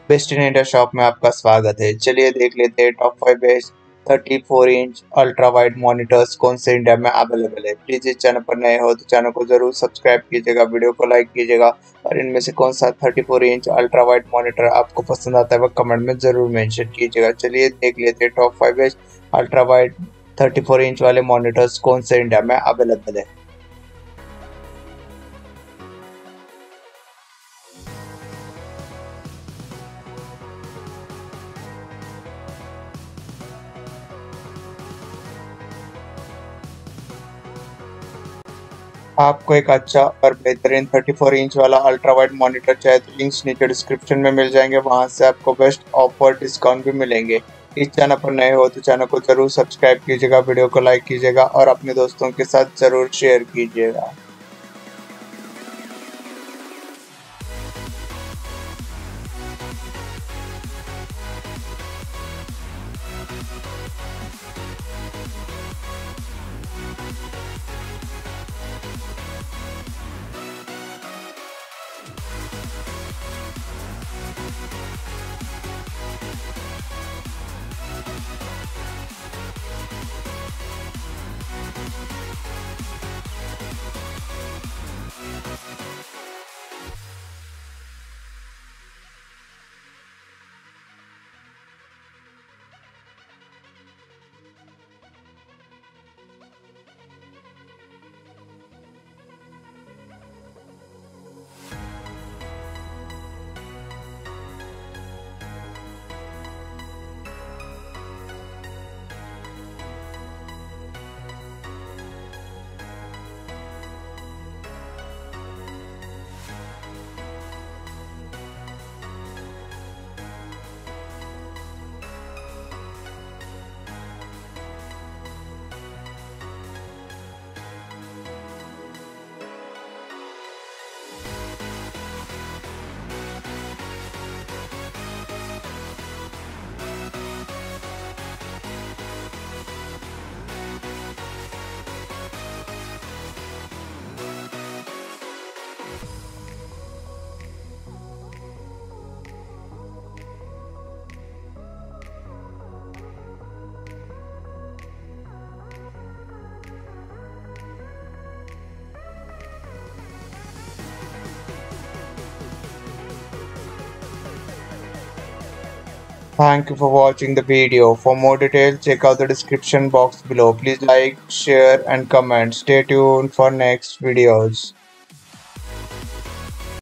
Best in India shop में आपका स्वागत है। चलिए देख लेते हैं top 5 best 34 inch ultra wide monitors कौन से इंडिया में अवेलेबल है। प्लीज इस चैनल पर नए हो तो चैनल को जरूर सब्सक्राइब कीजिएगा, वीडियो को लाइक कीजिएगा और इनमें से कौन सा 34 इंच अल्ट्रा वाइड मॉनिटर आपको पसंद आता है वह कमेंट में जरूर मेंशन कीजिएगा। चलिए देख लेते हैं top 5 best ultra wide 34 inch वाले मॉनिटर्स कौन से इंडिया में अवेलेबल है। आपको एक अच्छा और बेहतरीन 34 इंच वाला अल्ट्रा वाइड मॉनिटर चाहिए तो लिंक्स नीचे डिस्क्रिप्शन में मिल जाएंगे, वहां से आपको बेस्ट ऑफर डिस्काउंट भी मिलेंगे। इस चैनल पर नए हो तो चैनल को जरूर सब्सक्राइब कीजिएगा, वीडियो को लाइक कीजिएगा और अपने दोस्तों के साथ जरूर शेयर कीजिएगा। Thank you for watching the video. For more details, check out the description box below. Please like, share and comment. Stay tuned for next videos.